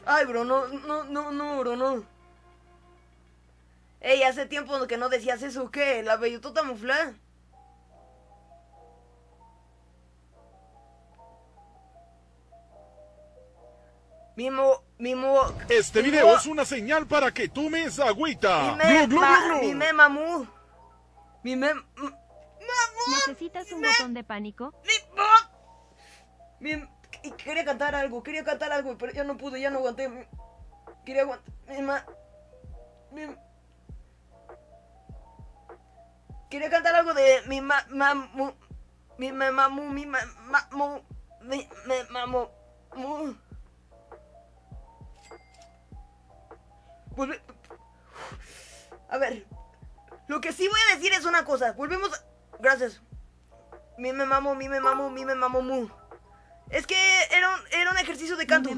Ay, bro, no, bro, no. Ey, hace tiempo que no decías eso, ¿qué? ¿La bellotota mufla? Mimo... Este video es una señal para que tomes agüita. ¡Glu, glu, glu, glu! Mime, mamú. Mime... ¿Necesitas un botón de pánico? Quería cantar algo, pero ya no pude, ya no aguanté. Quería aguantar. Quería cantar algo de mi mamu. A ver, lo que sí voy a decir es una cosa. Volvemos a... Gracias. Mi me mamo mu. Es que era un ejercicio de canto.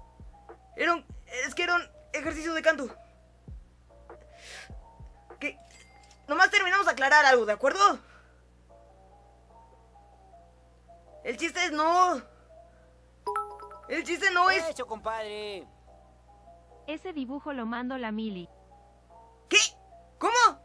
Es que era un ejercicio de canto. Que nomás terminamos a aclarar algo, ¿de acuerdo? El chiste es no. El chiste no es... Eso, compadre. Ese dibujo lo mando la Mili. ¿Qué? ¿Cómo?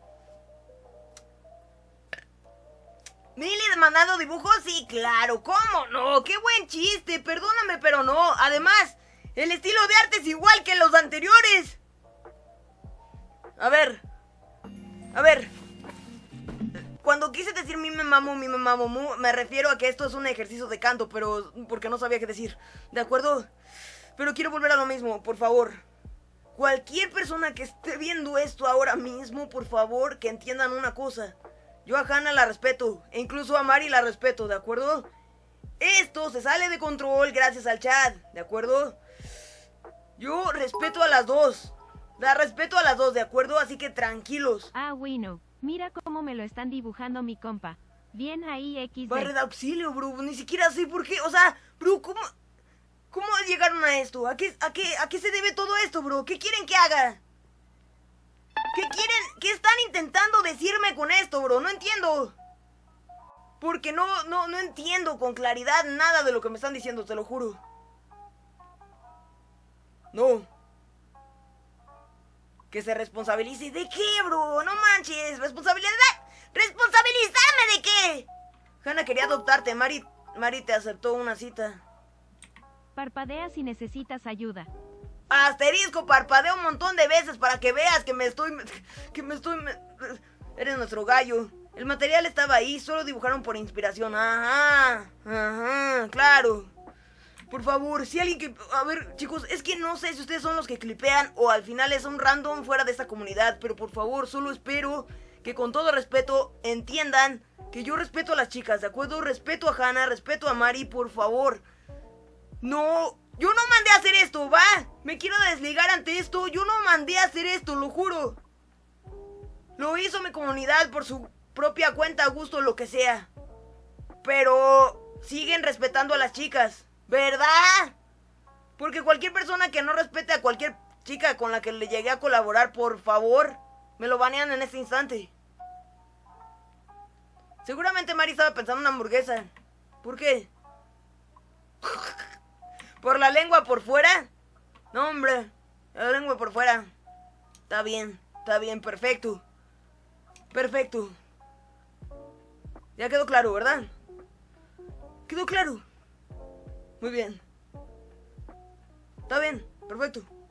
¿Mili mandando dibujos? Sí, claro, ¿cómo no? ¡Qué buen chiste! Perdóname, pero no. Además, el estilo de arte es igual que los anteriores. A ver. Cuando quise decir mi me mamo mu, me refiero a que esto es un ejercicio de canto, pero porque no sabía qué decir. ¿De acuerdo? Pero quiero volver a lo mismo, por favor. Cualquier persona que esté viendo esto ahora mismo, por favor, que entiendan una cosa. Yo a Hannah la respeto, e incluso a Mari la respeto, ¿de acuerdo? Esto se sale de control gracias al chat, ¿de acuerdo? Yo respeto a las dos. La respeto a las dos, ¿de acuerdo? Así que tranquilos. Ah, bueno. Mira cómo me lo están dibujando mi compa. Bien ahí, XD. Barra de auxilio, bro. Ni siquiera sé por qué. O sea, bro, ¿cómo llegaron a esto? ¿A qué se debe todo esto, bro? ¿Qué quieren que haga? ¿Qué quieren? ¿Qué están intentando decirme con esto, bro? No entiendo. Porque no entiendo con claridad nada de lo que me están diciendo, te lo juro. No. Que se responsabilice. ¿De qué, bro? No manches. ¿Responsabilidad? ¿Responsabilizarme de qué? Hannah quería adoptarte. Mari te aceptó una cita. Parpadea si necesitas ayuda. Asterisco, parpadeo un montón de veces para que veas que me estoy... Eres nuestro gallo. El material estaba ahí, solo dibujaron por inspiración. Ajá, claro. Por favor, si alguien que... A ver, chicos, es que no sé si ustedes son los que clipean o al final es un random fuera de esta comunidad, pero por favor, solo espero que con todo respeto entiendan que yo respeto a las chicas, ¿de acuerdo? Respeto a Hannah, respeto a Mari, por favor. No, yo no mandé a hacer esto, ¿va? Me quiero desligar ante esto, yo no mandé a hacer esto, lo juro. Lo hizo mi comunidad por su propia cuenta, gusto, lo que sea. Pero siguen respetando a las chicas, ¿verdad? Porque cualquier persona que no respete a cualquier chica con la que le llegué a colaborar, por favor, me lo banean en este instante. Seguramente Mari estaba pensando en una hamburguesa. ¿Por qué? ¿Por la lengua por fuera? No, hombre, la lengua por fuera. Está bien, perfecto. Perfecto. Ya quedó claro, ¿verdad? Quedó claro. Muy bien. Está bien, perfecto.